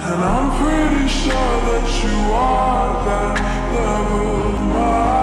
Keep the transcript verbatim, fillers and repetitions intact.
And I'm pretty sure that you are that love of mine.